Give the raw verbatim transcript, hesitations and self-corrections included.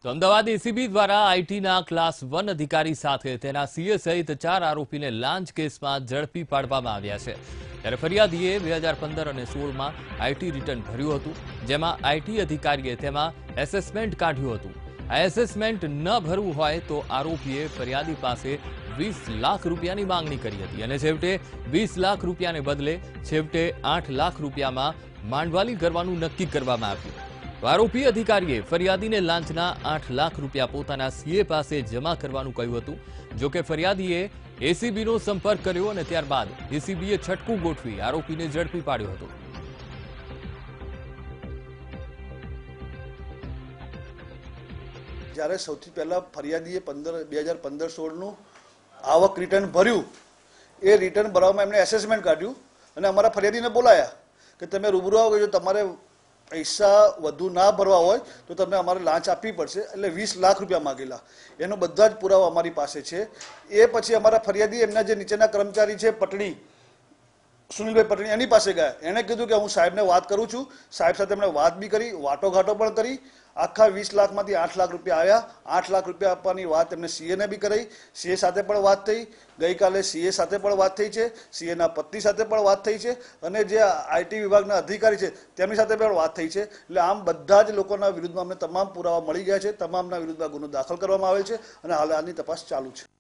તો અમદાવાદ એસીબી દ્વારા આઈટીના class one અધિકારી સાથે તેના સીએ સહિત ચાર આરોપીને લાંચ કેસમાં ઝડપી પાડવામાં આવ્યા છે। ત્યારે ફરિયાદીએ બે હજાર પંદર અને સોળમાં આઈટી રિટર્ન ભર્યું હતું, જેમાં આઈટી અધિકારીએ તેમાં એસેસમેન્ટ કાઢ્યું હતું। આ એસેસમેન્ટ ન ભરવું હોય તો આરોપીએ ફરિયાદી પાસે વીસ લાખ રૂપિયાની માંગણી કરી હતી અને છેવટે વીસ લાખ રૂપિયાને બદલે છેવટે આઠ લાખ રૂપિયામાં માંડવાલી કરવાનું નક્કી કરવામાં આવ્યું। આરોપી અધિકારીએ ફરિયાદીને લાંચના આઠ લાખ રૂપિયા પોતાના સીએ પાસે જમા કરવાનું કહ્યું હતું। જો કે ફરિયાદીએ એસીબીનો સંપર્ક કર્યો અને ત્યારબાદ એસીબીએ છટકું ગોઠવી આરોપીને ઝડપી પાડ્યો હતો। જ્યારે સૌથી પહેલા ફરિયાદીએ પંદર બે હજાર પંદર સોળનું આવક રિટર્ન ભર્યું, એ રિટર્ન ભરવામાં એમણે એસેસમેન્ટ કાઢ્યું અને અમારા ફરિયાદીને બોલાયા કે તમે રૂબરૂ આવો, જો તમારે પૈસા વધુ ના ભરવા હોય તો તમને અમારે લાંચ આપવી પડશે। એટલે વીસ લાખ રૂપિયા માગેલા, એનો બધા જ પુરાવા અમારી પાસે છે। એ પછી અમારા ફરિયાદી એમના જે નીચેના કર્મચારી છે પટણી સુનિલભાઈ પટણી, એની પાસે ગયા। એણે કીધું કે હું સાહેબને વાત કરું છું। સાહેબ સાથે એમણે વાત બી કરી, વાટોઘાટો પણ કરી। આખા વીસ લાખમાંથી આઠ લાખ રૂપિયા આવ્યા। આઠ લાખ રૂપિયા આપવાની વાત એમને સીએને બી કરાઈ, સીએ સાથે પણ વાત થઈ। ગઈકાલે સીએ સાથે પણ વાત થઈ છે, સીએના પત્ની સાથે પણ વાત થઈ છે અને જે આઈટી વિભાગના અધિકારી છે તેમની સાથે પણ વાત થઈ છે। એટલે આમ બધા જ લોકોના વિરુદ્ધમાં અમને તમામ પુરાવા મળી ગયા છે, તમામના વિરુદ્ધમાં ગુનો દાખલ કરવામાં આવેલ છે અને હાલ આની તપાસ ચાલુ છે।